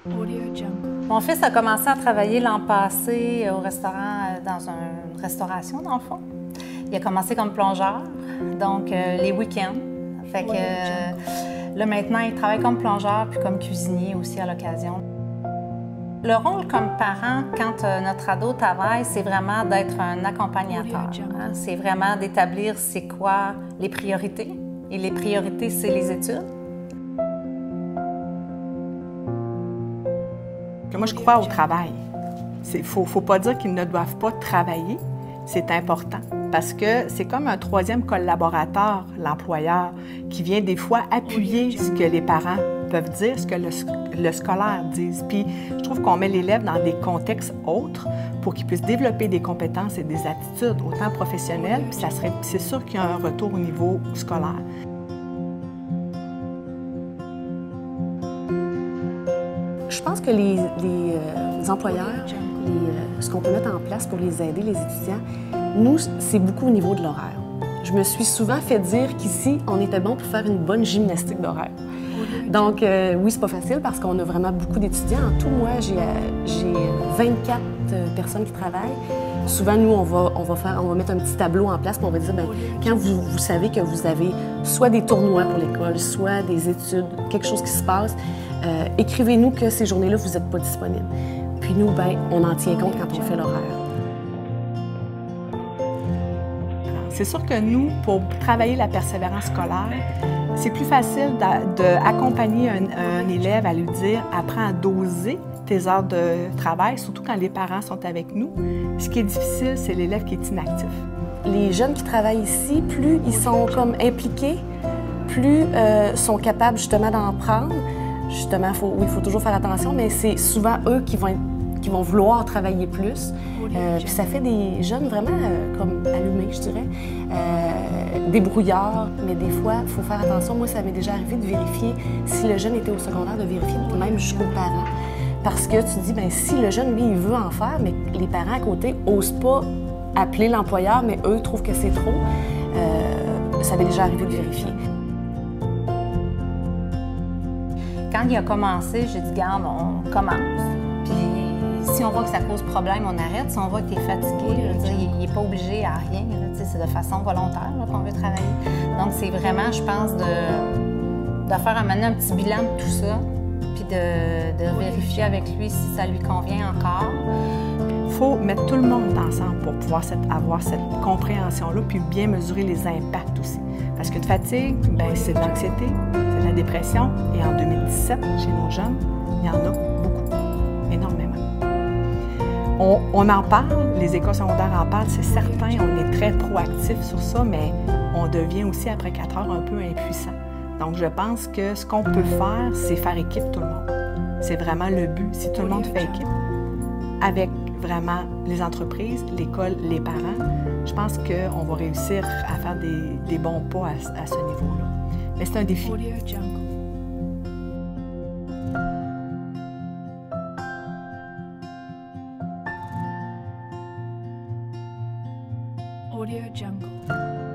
Audio Jungle. Mon fils a commencé à travailler l'an passé au restaurant, dans une restauration dans le fond. Il a commencé comme plongeur, donc les week-ends. Fait que là maintenant, il travaille comme plongeur puis comme cuisinier aussi à l'occasion. Le rôle comme parent, quand notre ado travaille, c'est vraiment d'être un accompagnateur. Hein? C'est vraiment d'établir c'est quoi les priorités. Et les priorités, c'est les études. Moi, je crois au travail. Il ne faut pas dire qu'ils ne doivent pas travailler. C'est important parce que c'est comme un troisième collaborateur, l'employeur, qui vient des fois appuyer ce que les parents peuvent dire, ce que le scolaire dit. Puis je trouve qu'on met l'élève dans des contextes autres pour qu'il puisse développer des compétences et des attitudes autant professionnelles, puis c'est sûr qu'il y a un retour au niveau scolaire. Je pense que les employeurs, ce qu'on peut mettre en place pour les aider, les étudiants, nous, c'est beaucoup au niveau de l'horaire. Je me suis souvent fait dire qu'ici, on était bon pour faire une bonne gymnastique d'horaire. Donc, oui, c'est pas facile parce qu'on a vraiment beaucoup d'étudiants. En tout, moi, j'ai 24 personnes qui travaillent. Souvent, nous, on va mettre un petit tableau en place, puis on va dire, bien, quand vous savez que vous avez soit des tournois pour l'école, soit des études, quelque chose qui se passe, écrivez-nous que ces journées-là, vous n'êtes pas disponibles. Puis nous, bien, on en tient compte quand on fait l'horaire. C'est sûr que nous, pour travailler la persévérance scolaire, c'est plus facile d'accompagner un élève à lui dire « apprends à doser tes heures de travail », surtout quand les parents sont avec nous. Ce qui est difficile, c'est l'élève qui est inactif. Les jeunes qui travaillent ici, plus ils sont comme impliqués, plus sont capables justement d'en prendre. Justement, il faut toujours faire attention, mais c'est souvent eux qui vont vouloir travailler plus. Puis ça fait des jeunes vraiment comme allumés, je dirais, débrouillards, mais des fois, il faut faire attention. Moi, ça m'est déjà arrivé de vérifier si le jeune était au secondaire, de vérifier même jusqu'aux parents. Parce que tu te dis, bien, si le jeune, lui, il veut en faire, mais les parents à côté n'osent pas appeler l'employeur, mais eux trouvent que c'est trop, ça m'est déjà arrivé de vérifier. Quand il a commencé, j'ai dit, garde, on commence. Puis si on voit que ça cause problème, on arrête. Si on voit que tu es fatigué, je veux dire, il n'est pas obligé à rien. C'est de façon volontaire qu'on veut travailler. Donc, c'est vraiment, je pense, de faire un petit bilan de tout ça, puis de vérifier avec lui si ça lui convient encore. Il faut mettre tout le monde ensemble pour pouvoir avoir cette compréhension-là, puis bien mesurer les impacts aussi. Parce qu'une fatigue, c'est de l'anxiété, c'est de la dépression, et en 2017, chez nos jeunes, il y en a beaucoup, énormément. On en parle, les écoles secondaires en parlent, c'est certain, on est très proactifs sur ça, mais on devient aussi, après 4 heures, un peu impuissant. Donc, je pense que ce qu'on peut faire, c'est faire équipe tout le monde. C'est vraiment le but. Si tout le monde fait équipe, avec vraiment les entreprises, l'école, les parents, je pense qu'on va réussir à faire des bons pas à ce niveau-là. Mais c'est un défi. Audio Jungle. Audio Jungle.